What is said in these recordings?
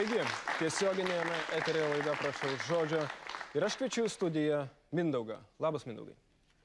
Taigi, tiesioginėme eteryje laida Prašau žodžio ir aš kviečiu į studiją Mindaugą. Labas, Mindaugai.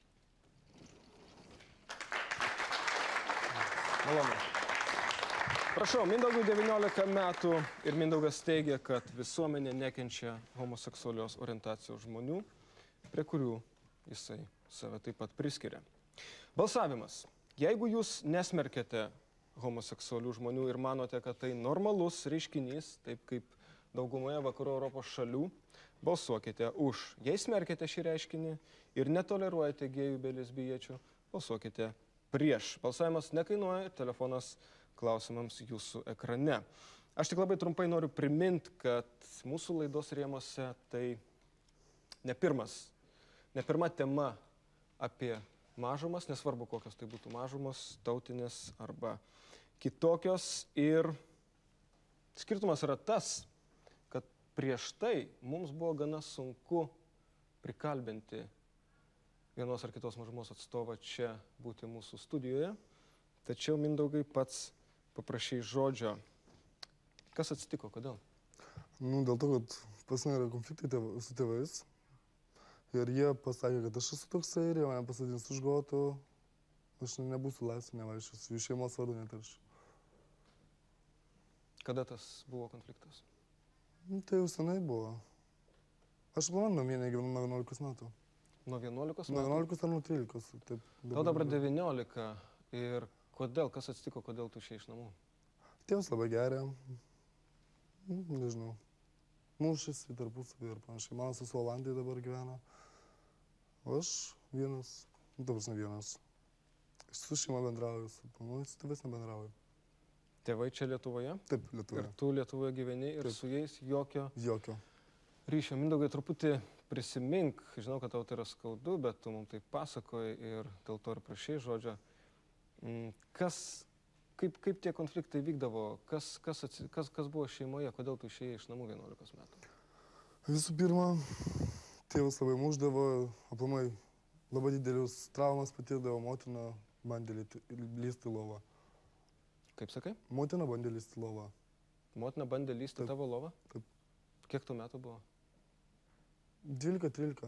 Malonu. Prašau, Mindaugui 19 metų ir Mindaugas teigia, kad visuomenė nekenčia homoseksualios orientacijos žmonių, prie kurių jisai save taip pat priskiria. Balsavimas. Jeigu jūs nesmerkėte homoseksualių žmonių ir manote, kad tai normalus reiškinys, taip kaip daugumoje vakarų Europos šalių, balsuokite už. Jei smerkėte šį reiškinį ir netoleruojate gėjų bei lesbiečių, balsuokite prieš. Balsavimas nekainuoja ir telefonas klausimams jūsų ekrane. Aš tik labai trumpai noriu priminti, kad mūsų laidos rėmose tai ne pirma tema apie mažumas, nesvarbu kokios tai būtų mažumos, tautinės arba kitokios. Ir skirtumas yra tas, kad prieš tai mums buvo gana sunku prikalbinti vienos ar kitos mažumos atstovą čia būti mūsų studijoje. Tačiau, Mindaugai, pats paprašai žodžio. Kas atsitiko, kodėl? Dėl to, kad pas mane yra konfliktai su tėvais. Ir jie pasakė, kad aš esu toksai ir jie mane pasadins už grotų. Aš nebūsiu laisvė, nevaikščiosiu. Jų šeimos vardu netaršiu. Kada tas buvo konfliktas? Tai jau senai buvo. Aš nuo vieną gyvenu nuo 11 metų. Nuo 11 metų? Nuo 11 ar nuo 13. Taip, tau dabar 19. Ir kodėl? Kas atsitiko, kodėl tu išėjai iš namų? Tėvas labai geria. Nežinau. Mušėsi tarpusavį ir panašiai. Mano sesuo Olandijoj dabar gyvena. O aš vienas, ta prasme vienas. Su šeima bendrauju, su tėvais nebendrauju. Tėvai čia Lietuvoje? Taip, Lietuvoje. Ir tu Lietuvoje gyveni ir su jais jokio ryšio. Mindaugai, truputį prisimink, žinau, kad tau tai yra skaudu, bet tu mums tai pasakoji ir dėl to ir prašai žodžio. Kaip tie konfliktai vykdavo? Kas buvo šeimoje? Kodėl tu išėjai iš namų 11 metų? Visų pirma, tėvas labai muždavo, aplamai labai didelius traumas patirdavo, motina bandė lysti lovą. Kaip sakai? Motina bandė lysti lovą. Motina bandė lysti tavo lovą? Taip. Kiek tų metų buvo? 12-13.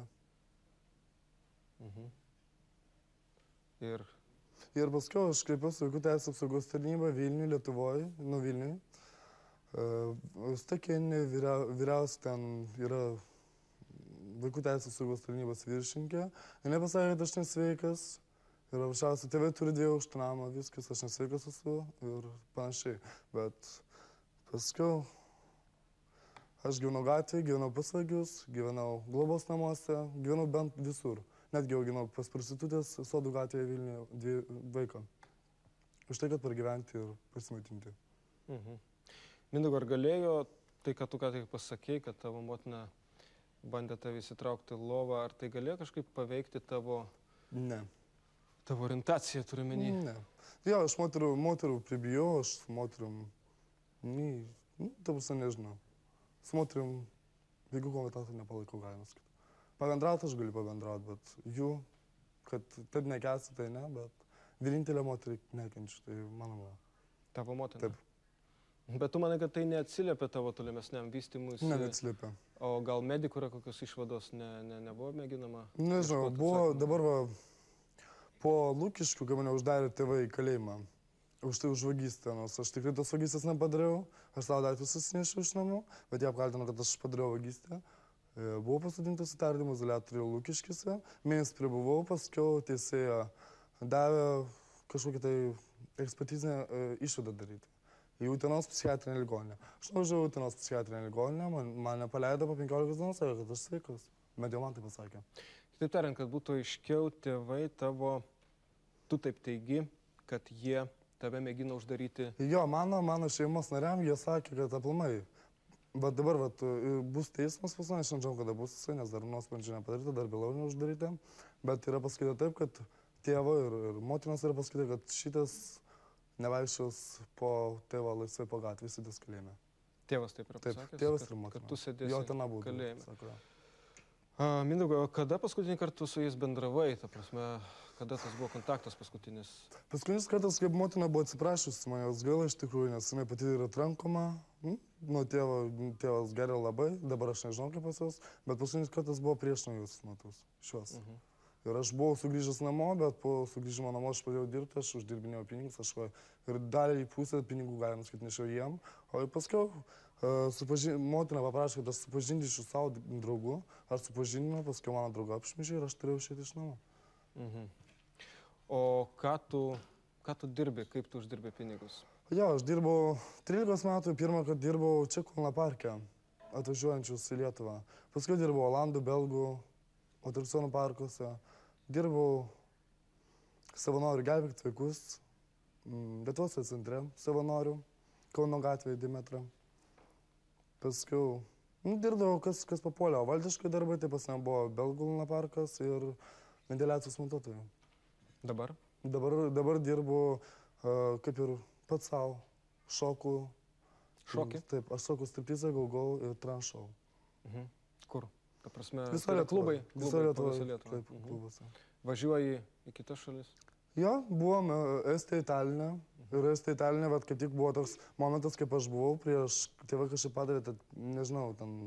Ir paskui aš kreipiausi Vaikų teisės apsaugos tarnybą Vilniui, Lietuvoje, nuo Vilniui. Stakienė vyriausia ten yra Vaikų teisės apsaugos tarnybos viršininkė. Jis pasakė, kad aš nesveikas. Ir aukščiausiai tėvai turi 2 aukštų namą, viskas, aš nesveikas esu ir panašiai. Bet paskui aš gyvenau gatvėje, gyvenau pas vagius, gyvenau globos namuose, gyvenau bent visur. Netgi auginau pas prostitutės Sodų gatvėje Vilniuje 2 vaiką. Už tai, kad pragyventi ir pasimaitinti. Mindaugai, ar galėjo tai, kad tu ką tik pasakei, kad tavo motina bandė tave įsitraukti lovą, ar tai galėjo kažkaip paveikti tavo... Ne. Tavo orientacija, turiu menį? Ne. Jo, aš moterų pribijau, aš su moterim... Ta prasme, nežinau. Su moterim jeigu kontaktų nepalaikau, galima sakyti. Pabendrauti aš galiu pabendrauti, bet jų, kad taip nekęsti, tai ne, bet vienintelė moterį nekenčiu, tai mano mama. Tavo motina? Taip. Bet tu manai, kad tai neatsiliepia tavo tolimesniam vystymuisi? Ne, neatsiliepia. O gal medikų yra kokios išvados nebuvo mėginama? Nežinau, buvo dabar va... Po Lukiškių, kai mane uždarė tėvai į kalėjimą, už tai už vagystę, nors aš tikrai tos vagystės nepadariau, aš savo daiktus susinešiau iš namų, bet jie apkaltino, kad aš padariau vagystę. Buvau pasodintas į tardymo izoliatorių Lukiškėse, mėnesį pribuvau, paskiau teisėja davė kažkokią tai ekspertizinę išvadą daryti į Utenos psichiatrinę ligoninę. Aš nuvažiavau į Utenos psichiatrinę ligoninę, man nepaleido po 15 dienų, sakė, kad aš sveikas, bet jau man tai pasakė. Kitaip tariant, kad būtų aiškiau, tėvai tavo, tu taip teigi, kad jie tave mėgina uždaryti. Jo, mano šeimos nariam jie sakė, kad aplamai, bet dabar bus teismas pas mane, aš nežinau, kada bus jisai, nes dar nuosprendžio nepadaryta, dar byla neuždaryta, bet yra pasakyta taip, kad tėvo ir motinos yra pasakyta, kad šitas nevaikščios po tėvo laisvai po gatvę, sėdės kalėjime. Tėvas taip yra pasakęs? Taip, tėvas ir motina. Kad tu sėdėsi kalėjime. Mindaugai, kada paskutinį kartą su jais bendravai, ta prasme, kada tas buvo kontaktas paskutinis? Paskutinis kartas, kaip motina buvo atsiprašusi manęs gaila iš tikrųjų, nes jinai pati yra trankoma. Nuo tėvas geria labai, dabar aš nežinau kaip pas jos, bet paskutinis kartas buvo prieš naujus metus, šios. Ir aš buvau sugrįžęs namo, bet po sugrįžimo namo aš pradėjau dirbti, aš uždirbinėjau pinigus, ir dalį pusę pinigų, galima sakyti, nešiau jiem. O paskiau motina paprašė, kad aš supažindyčiau savo draugų, aš supažindinau, paskiau mano draugą apšmeižė ir aš turėjau išėti iš namų. O ką tu dirbi, kaip tu uždirbi pinigus? Jo, aš dirbau 13 metų, pirmą kartą dirbau čia Kulno parke, atvažiuojančius į Lietuvą. Paskui dirbau Olandų, Belgų, atrakcionų parkuose. Dirbau savanorių gelbėti vaikus, Lietuvos centre savanorių, Kauno gatvėje Dimetra. Paskiau dirbdavau, kas papuolė, o valdiškai darbai, tai pas mane buvo Belgų Luna parkas ir ventiliacijos montuotojų. Dabar? Dabar dirbu kaip ir pats savo, šokų. Šokį? Taip, aš šokų striptizą, gaugau ir tranšau. Kur? Ta prasme, klubai? Visą Lietuvą. Taip, klubuose. Važiuoji į kitas šalis? Jo, buvom Estija, Taline. Ir Estija, Taline, bet kaip tik buvo toks momentas, kaip aš buvau, prieš tėvai kažkaip padarė, nežinau,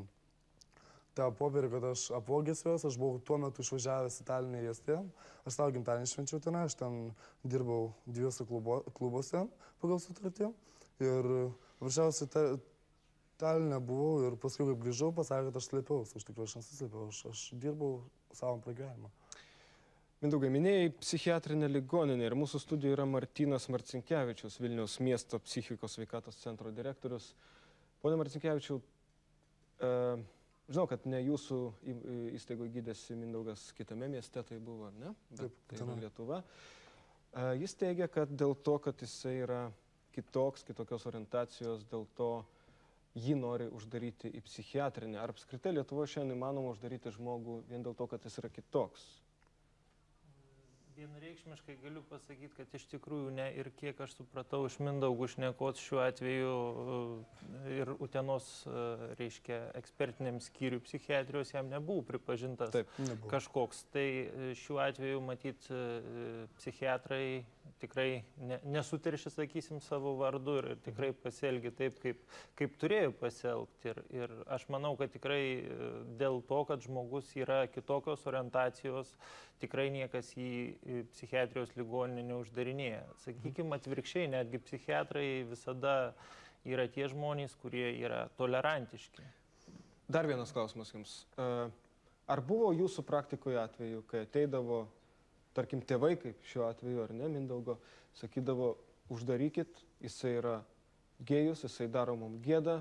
tą popierį, kad aš apvogęs juos, aš buvau tuo metu išvažiavęs į Talinę į Estiją. Aš savo gimtadienį švenčiau ten, aš ten dirbau 2 klubuose pagal sutartį. Ir važiavausi Talinę buvau ir paskui, kaip grįžau, pasakė, kad aš slėpiausi. Iš tikrųjų, aš nesislėpiau, aš dirbau savo pragyvenimą. Mindaugai, minėjai psichiatrinę ligoninę ir mūsų studijoje yra Martynas Marcinkevičius, Vilniaus miesto psichikos sveikatos centro direktorius. Pone Marcinkevičiau, žinau, kad ne jūsų įstaigoje gydėsi Mindaugas kitame mieste, tai buvo, ne? Taip, tai yra Lietuva. Jis teigia, kad dėl to, kad jisai yra kitokios orientacijos, dėl to jį nori uždaryti į psichiatrinę. Ar apskritai Lietuvoje šiandien įmanoma uždaryti žmogų vien dėl to, kad jis yra kitoks? Vienareikšmiškai galiu pasakyti, kad iš tikrųjų ne, ir kiek aš supratau iš Mindaugų šnekos šiuo atveju ir Utenos, reiškia, ekspertiniam skyriui psichiatrijos jam nebuvo pripažintas kažkoks. Tai šiuo atveju, matyt, psichiatrai tikrai nesuterši, sakysim, savo vardu ir tikrai pasielgi taip, kaip turėjo pasielgti. Ir aš manau, kad tikrai dėl to, kad žmogus yra kitokios orientacijos, tikrai niekas į psichiatrijos ligoninę neuždarinėja. Sakykime, atvirkščiai, netgi psichiatrai visada yra tie žmonės, kurie yra tolerantiški. Dar vienas klausimas jums. Ar buvo jūsų praktikoje atveju, kai ateidavo, tarkim, tėvai, kaip šiuo atveju, ar ne, Mindaugo, sakydavo, uždarykit, jisai yra gėjus, jisai daro mums gėdą,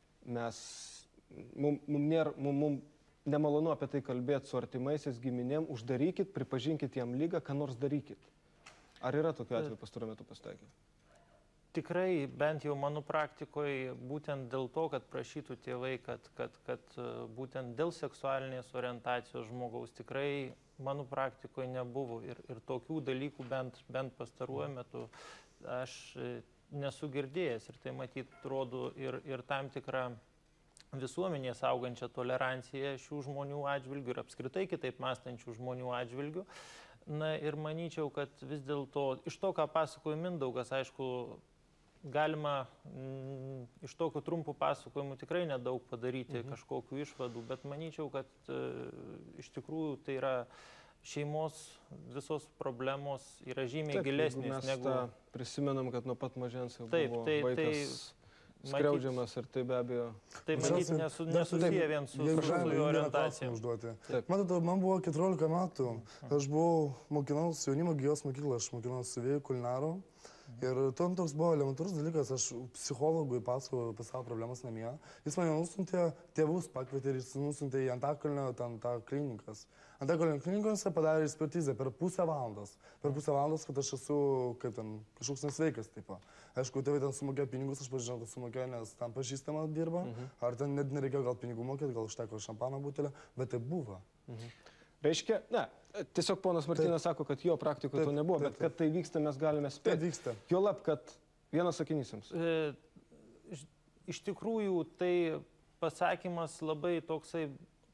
mums nemalonu apie tai kalbėti su artimaisiais giminėm, uždarykit, pripažinkit jam lygą, ką nors darykit. Ar yra tokiu atveju pastaruoju metu pasitaikė? Tikrai, bent jau mano praktikoje, būtent dėl to, kad prašytų tėvai, kad būtent dėl seksualinės orientacijos žmogaus tikrai mano praktikoje nebuvo. Ir tokių dalykų bent pastaruoju metu aš nesu girdėjęs. Ir tai matyt rodo ir tam tikrą visuomenės augančią toleranciją šių žmonių atžvilgių ir apskritai kitaip mąstančių žmonių atžvilgių. Na ir manyčiau, kad vis dėlto iš to, ką pasakojo Mindaugas, aišku, galima iš tokio trumpų pasakojimų tikrai nedaug padaryti kažkokių išvadų, bet manyčiau, kad iš tikrųjų tai yra šeimos visos problemos yra žymiai gilesnės negu... Prisimenam, kad nuo pat mažens jau buvo vaikas skriaudžiamas ir tai be abejo... Tai manyt nesusiję vien su jo orientacija. Matote, man buvo 14 metų, aš mokinausi jaunimo gijos mokyklą, aš mokinausi siuvėjų kulinarų. Ir tuom toks buvo elementarus dalykas, aš psichologui pasakojau apie savo problemas namie. Jis mane nusiuntė, tėvus pakvietė ir jis nusiuntė į Antakalnio klinikas. Antakalnio klinikose padarė ekspertizę per pusę valandos. Per pusę valandos, kad aš esu kaip ten kažkoks nesveikas tipo. Aišku, tėvai ten sumokėjo pinigus, aš pažinau, kad sumokėjo, nes tam pažįstama dirba. Ar ten net nereikėjo gal pinigų mokėti, gal užteko šampano butelio, bet tai buvo. Reiškia, ne, tiesiog ponas Martynas sako, kad jo praktikoje to nebuvo, bet kad tai vyksta, mes galime spėti. Tai vyksta. Juolab, kad vienas sakinys jums. Iš tikrųjų, tai pasakymas labai toksai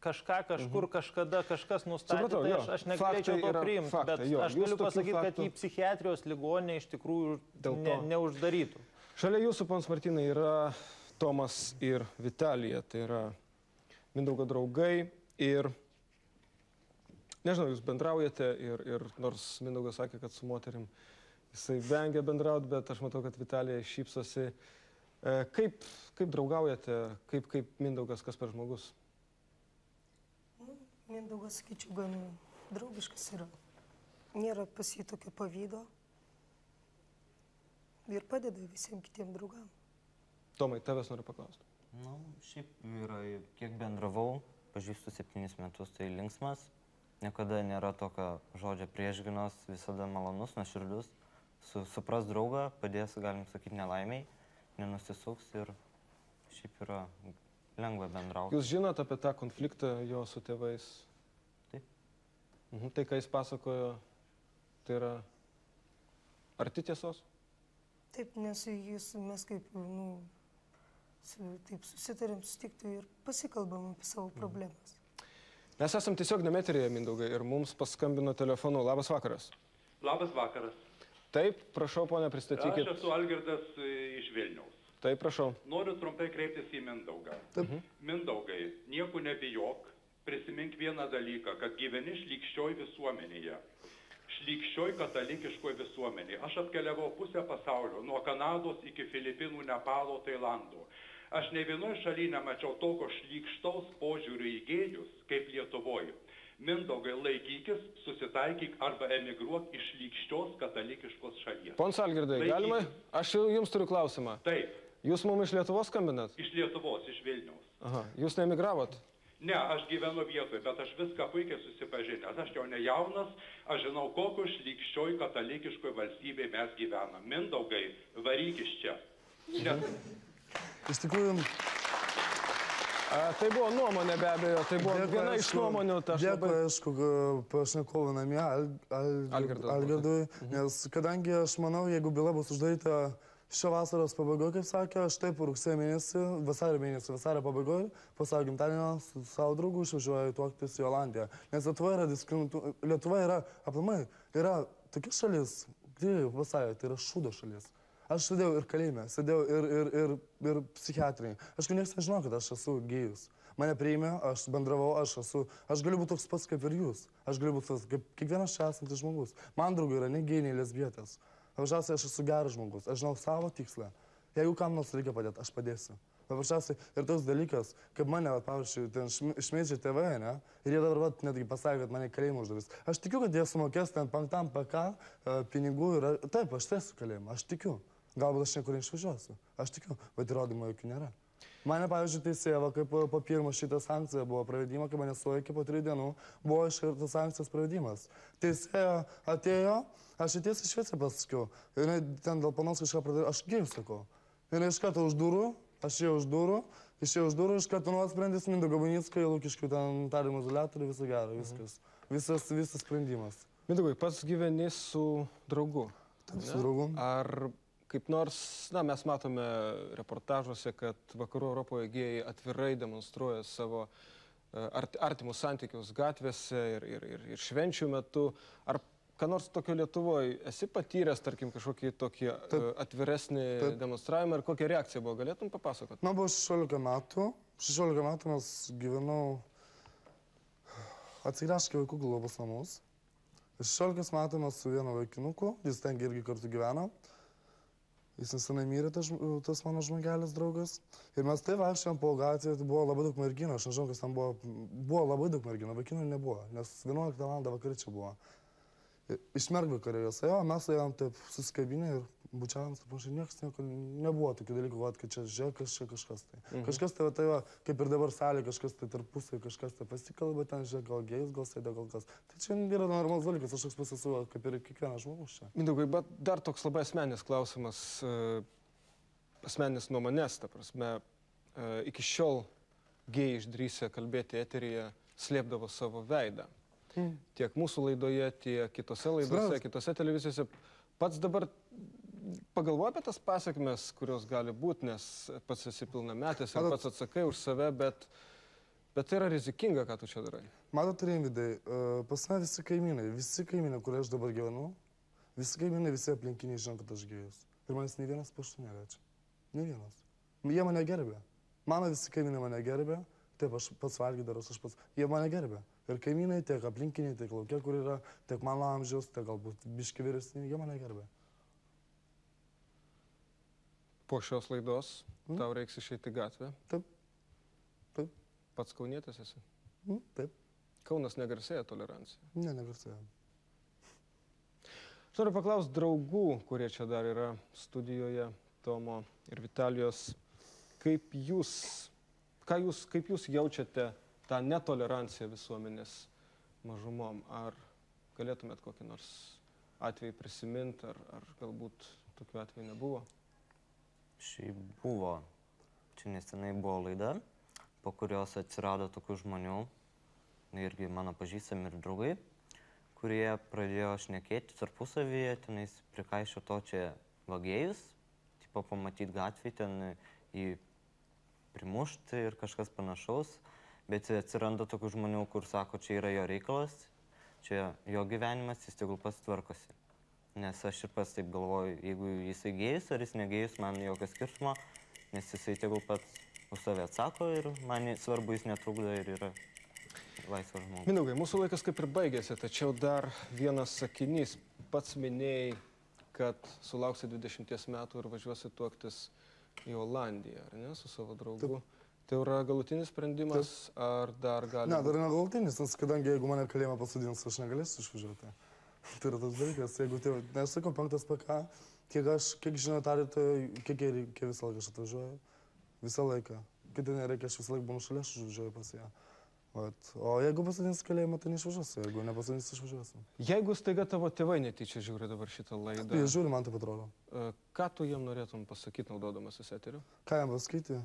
kažką kažkur kažkada kažkas nustatė, tai aš negalėčiau to priimti, bet aš galiu pasakyti, kad į psichiatrijos ligoninę iš tikrųjų neuždarytų. Šalia jūsų, pons Martynai, yra Tomas ir Vitalija, tai yra Mindaugo draugai ir, nežinau, jūs bendraujate ir nors Mindaugas sakė, kad su moterim jisai vengia bendrauti, bet aš matau, kad Vitalija šypsosi. Kaip draugaujate, kaip Mindaugas, kas per žmogus? Mindaugas, sakyčiau, gan draugiškas yra. Nėra pas jį tokio pavydo ir padeda visiems kitiem draugam. Tomai, tavęs noriu paklausti. Šiaip yra, kiek bendravau, pažįstu 7 metus, tai linksmas. Niekada nėra tokio žodžio priešgynos, visada malonus, nuoširdus. Supras draugą, padės, galim sakyti, nelaimiai. Nenusisuks ir šiaip yra lengva bendrauti. Jūs žinot apie tą konfliktą jo su tėvais? Taip. Tai, ką jis pasakojo, tai yra arti tiesos? Taip, nes mes kaip, taip susitarėm susitikti ir pasikalbam apie savo problemas. Mes esam tiesiog eteryje, Mindaugai, ir mums paskambino telefonu. Labas vakaras. Labas vakaras. Taip, prašau, ponia, pristatykit. Aš esu Algirdas iš Vilniaus. Taip, prašau. Noriu trumpai kreiptis į Mindaugą. Mindaugai, nieko nebijok, prisimink vieną dalyką, kad gyveni šlykščioj visuomenėje. Šlykščioj katalikiškoj visuomenėje. Aš apkeliavau pusę pasaulio, nuo Kanados iki Filipinų, Nepalo, Tailando. Aš ne vienoje šalyje nemačiau tokio šlykštaus požiūrio į gėjus, kaip Lietuvoje. Mindaugai, laikykis, susitaikyk arba emigruok iš šlykščios katalikiškos šalies. Pons Algirdai, galima? Aš jums turiu klausimą. Taip. Jūs mums iš Lietuvos skambinat? Iš Lietuvos, iš Vilniaus. Aha, jūs neemigravot? Ne, aš gyvenu vietoje, bet aš viską puikiai susipažinęs. Aš jau ne jaunas, aš žinau, kokio šlykščioj katalikiškoj valstybėje mes gyvenam. Mindaugai, varyk iš čia. Iš tikrųjų... Tai buvo nuomonė be abejo, tai buvo viena iš nuomonių. Dėkui, aišku, pašnekovui namie, Algirdui, nes kadangi aš manau, jeigu byla bus uždaryta šio vasaros pabaigoje, kaip sakė, aš taip rugsėjo mėnesį, vasario pabaigoje, po savo gimtadienio su savo draugu išvažiuoju tuoktis į Olandiją. Nes Lietuva yra, aplamai, yra tokia šalis, tai yra šūdo šalis. Aš sėdėjau ir kalėjime, sėdėjau ir psichiatrinėje. Aš nieks nežinau, kad aš esu gėjus. Mane priėmė, aš bendravau, aš galiu būti toks pats kaip ir jūs. Aš galiu būti kaip kiekvienas čia esantis žmogus. Man draugai yra ne gėjai, nei lesbietės. Paprasčiausiai aš esu geras žmogus, aš žinau savo tikslą. Jeigu kam nors reikia padėti, aš padėsiu. Paprasčiausiai ir toks dalykas, kaip mane, pavyzdžiui, ten išmėdžia tėvai, ne? Ir jie dabar netgi pasakė, kad mane kalėjimą uždarys. Aš tikiu, kad jie sumokės ten 5 PK pinigų ir taip, aš sėsiu kalėjimą, aš tikiu. Galbūt aš niekur neišvažiuosiu. Aš tikiu, bet įrodymų jokių nėra. Mane, pavyzdžiui, teisėva, kaip po pirmo šitą sankciją buvo pravedimo, kai mane sulaikė po 3 dienų, buvo iškirtas sankcijos pravedimas. Teisėja atėjo, aš tiesiai šviesiai pasakiau. Ir ten dėl panos kažką pradėjo, aš gėjau sakau. Ir iš karto už durų, aš ėjau už durų, išėjau už durų, iš karto nuosprendis Mindaugo Bunickai, Lukiškių ten tardymo izoliatorių, viso gero, viskas. Visas sprendimas. Mindaugai, pats gyveni su draugu. Taip, su draugu. Ar kaip nors, mes matome reportažuose, kad vakarų Europoje gėjai atvirai demonstruoja savo artimus santykius gatvėse ir švenčių metu. Ar ką nors tokio Lietuvoje esi patyręs, tarkim, kažkokį tokį atviresnį demonstravimą ir kokią reakciją buvo? Galėtum papasakoti? Man buvo 16 metų. 16 metų mes gyvenau Atsigręžkė vaikų globos namus. 16 metų mes su vienu vaikinuku, jis ten irgi kartu gyveno. Jis nesenai mirė, tas mano žmogelis draugas. Ir mes tai vaikščiojom po gatvę, tai buvo labai daug merginų. Aš nežinau, kas ten buvo. Buvo labai daug merginų, vaikinų nebuvo, nes 11 val. Vakarį čia buvo. Iš mergvakarė jos ėjo, mes ėjom taip susikabinę ir bučiavom, niekas nebuvo tokių dalykų, kad čia žiūrėk, kažkas tai. Kažkas tai va, kaip ir dabar salė, kažkas tai tarpusai, kažkas tai pasikalba, ten žiūrėk, gal gėjus, gal sėdė, gal kas. Tai čia yra normalus dalykas, aš toks pasisuoju, kaip ir kiekvienas žmogus čia. Mindaugai, bet dar toks labai asmeninis klausimas, asmeninis nuomonės, ta prasme, iki šiol gėjai išdrįsę kalbėti eteryje slėpdavo savo veidą. Tiek mūsų laidoje, tiek kitose laidose, kitose televizijose. Pats dabar pagalvoju apie tas pasekmes, kurios gali būti, nes pats esi pilnametis ir pats atsakai už save, bet Bet tai yra rizikinga, ką tu čia darai. Matot, Rimvydai, pas mane visi kaimynai, kur aš dabar gyvenu, visi kaimynai, visi aplinkiniai žino, kad aš gėjus. Ir manęs nei vienas paštų neliečia. Nei vienas. Jie mane gerbė. Mano visi kaimynai mane gerbė. Taip, aš pats valgydaras, aš pats. Jie mane gerbė. Ir kaimynai, tiek aplinkiniai, tiek laukia, kur yra, tiek mano amžiaus, tiek galbūt biški vyresni, jie mane gerbė. Po šios laidos tau reiks išeiti į gatvę. Taip. Taip. Pats kaunietis esi? Taip. Kaunas negarsėja tolerancija? Ne, negarsėja. Aš noriu paklausti draugų, kurie čia dar yra studijoje, Tomo ir Vitalijos, kaip jūs jaučiate tą netoleranciją visuomenės mažumom? Ar galėtumėt kokį nors atvejį prisiminti, ar galbūt tokių atvejų nebuvo? Šiaip buvo. Čia nesenai buvo laida, po kurios atsirado tokių žmonių, irgi mano pažįstami ir draugai, kurie pradėjo šnekėti tarpusavyje, tenais prikaišio to čia vagėjus, tipo pamatyti gatvį, ten jį primušti ir kažkas panašaus, bet atsiranda tokių žmonių, kur sako, čia yra jo reikalas, čia jo gyvenimas, jis tegul pats tvarkosi. Nes aš ir pats taip galvoju, jeigu jisai gėjus ar jis negėjus, man jokio skirtumo, nes jisai tegul pats už save atsako ir man svarbu jis netrukdo ir yra laisvas žmogus. Mindaugai, mūsų laikas kaip ir baigėsi, tačiau dar vienas sakinys. Pats minėjai, kad sulauksi 20 metų ir važiuosi tuoktis į Olandiją, ar ne, su savo draugu. Tai yra galutinis sprendimas, ar dar gali... Ne, dar negalutinis, nes kadangi jeigu mane kalėjimą pasodins, aš negalėsiu išvažiuoti. Tai yra tas dalykas, jeigu tai, nes sakau, 5 PK, kiek žinau, kiek reikia visą laiką aš atvažiuoju, visą laiką. Kai tai nereikia, aš visą laiką būnu šalia, aš užvažiuoju pas ją. O jeigu pasodins kalėjimą, tai neišvažiuosiu, jeigu nepasodins, išvažiuosiu. Jeigu staiga tavo tėvai netyčia žiūri dabar šitą laidą... Jie žiūri, man taip atrodo. Ką tu jiem norėtum pasakyti, naudodamasis eteriu? Ką jam pasakyti?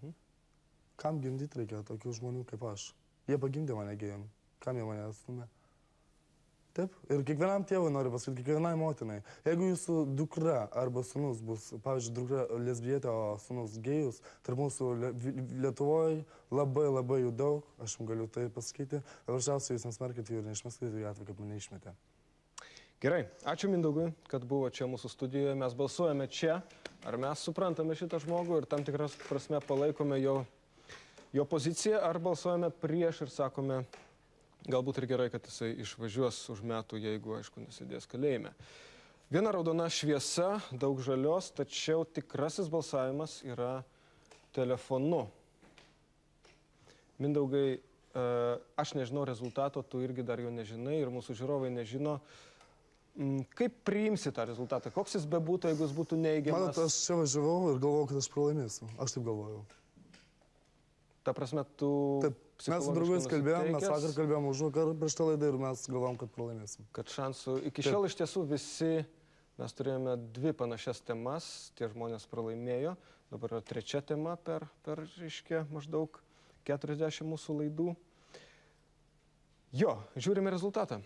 Kam gimdyti reikia tokių žmonių kaip aš? Jie pagimdė mane gėjim. Kam jie mane atstumė? Taip. Ir kiekvienam tėvui noriu pasakyti, kiekvienai motinai. Jeigu jūsų dukra arba sūnus bus, pavyzdžiui, dukra lesbietė, o sūnus gėjus, tarp mūsų Lietuvoje labai jų daug, aš jums galiu tai pasakyti. Paprasčiausiai jūs nesmerkite jų ir neišmeskite į gatvę, kaip mane išmetė. Gerai. Ačiū Mindaugui, kad buvo čia mūsų studijoje. Mes balsuojame čia. Ar mes suprantame šitą žmogų ir tam tikras prasme palaikome jo poziciją, ar balsuojame prieš ir sakome, galbūt ir gerai, kad jisai išvažiuos už metų, jeigu, aišku, nesėdės kalėjime. Viena raudona šviesa, daug žalios, tačiau tikrasis balsavimas yra telefonu. Mindaugai, aš nežinau rezultato, tu irgi dar jo nežinai ir mūsų žiūrovai nežino. Kaip priimsi tą rezultatą? Koks jis bebūtų, jeigu jis būtų neigiamas? Manot, aš čia važiavau ir galvojau, kad aš pralaimėsiu. Aš taip galvojau. Ta prasme, tu... Taip, mes su draugais kalbėjom, mes vakar kalbėjom už vakar prieš tą laidą ir mes galvom, kad pralaimėsim. Kad šansų... Iki šiol iš tiesų visi, mes turėjome 2 panašias temas, tie žmonės pralaimėjo. Dabar yra 3 tema per reiškia, maždaug 40 mūsų laidų. Jo, žiūrime rezultatą.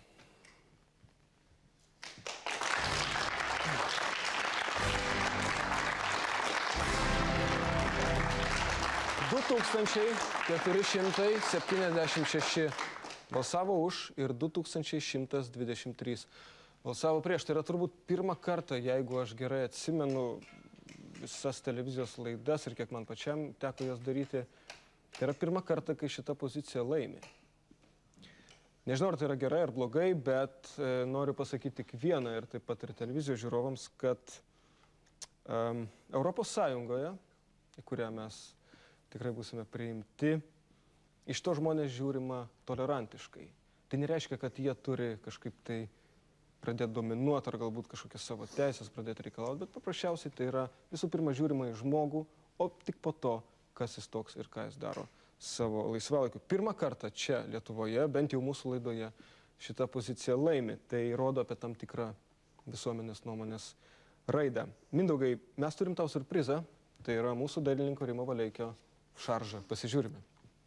2476 balsavo už ir 2123 balsavo prieš. Tai yra turbūt pirmą kartą, jeigu aš gerai atsimenu visas televizijos laidas ir kiek man pačiam teko jas daryti, tai yra pirmą kartą, kai šita pozicija laimi. Nežinau, ar tai yra gerai ar blogai, bet noriu pasakyti tik vieną ir taip pat ir televizijos žiūrovams, kad Europos Sąjungoje, į kurią mes tikrai būsime priimti, iš to žmonės žiūrima tolerantiškai. Tai nereiškia, kad jie turi kažkaip tai pradėti dominuoti ar galbūt kažkokias savo teisės pradėti reikalauti, bet paprasčiausiai tai yra visų pirma žiūrima į žmogų, o tik po to, kas jis toks ir ką jis daro savo laisvalaikiu. Pirmą kartą čia Lietuvoje, bent jau mūsų laidoje, šita pozicija laimi. Tai rodo apie tam tikrą visuomenės nuomonės raidą. Mindaugai, mes turim tau surprizą, tai yra mūsų dailininko Rimo Valeikio šaržą. Pasižiūrime.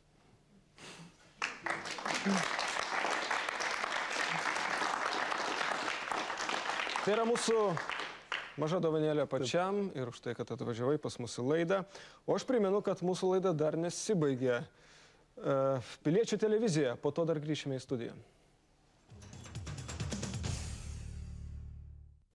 Tai yra mūsų maža dovanėlė pačiam ir už tai, kad atvažiavai pas mūsų laidą. O aš primenu, kad mūsų laida dar nesibaigė. Piliečių televizija, po to dar grįšime į studiją.